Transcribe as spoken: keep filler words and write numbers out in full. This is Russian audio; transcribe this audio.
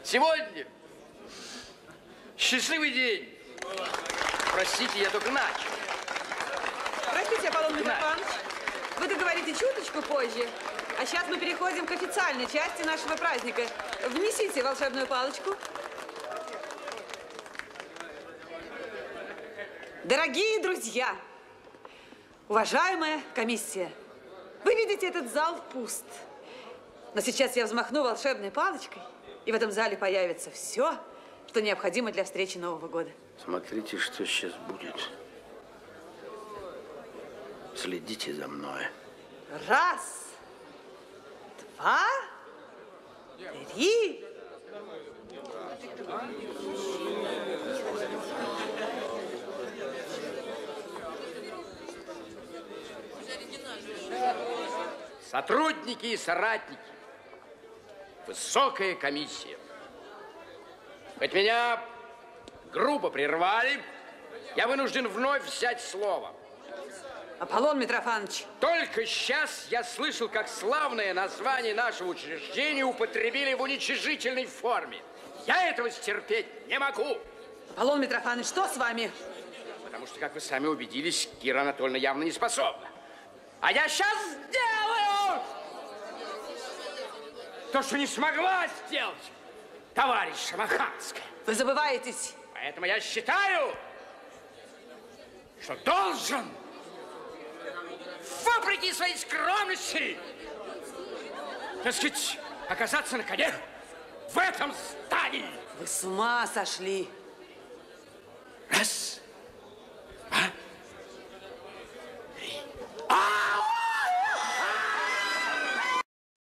Сегодня счастливый день. Простите, я только начал. Простите, Аполлон Митрофанович, вы договорите чуточку позже. А сейчас мы переходим к официальной части нашего праздника. Внесите волшебную палочку. Дорогие друзья, уважаемая комиссия, вы видите, этот зал пуст. Но сейчас я взмахну волшебной палочкой, и в этом зале появится все, что необходимо для встречи Нового года. Смотрите, что сейчас будет. Следите за мной. Раз, два, три. Сотрудники и соратники, высокая комиссия. Хоть меня грубо прервали, я вынужден вновь взять слово. Аполлон Митрофанович. Только сейчас я слышал, как славное название нашего учреждения употребили в уничижительной форме. Я этого стерпеть не могу. Аполлон Митрофанович, что с вами? Потому что, как вы сами убедились, Кира Анатольевна явно не способна. А я сейчас сделаю то, что не смогла сделать товарища Маханская. Вы забываетесь. Поэтому я считаю, что должен, вопреки своей скромности, так сказать, оказаться на коне в этом здании. Вы с ума сошли. Раз.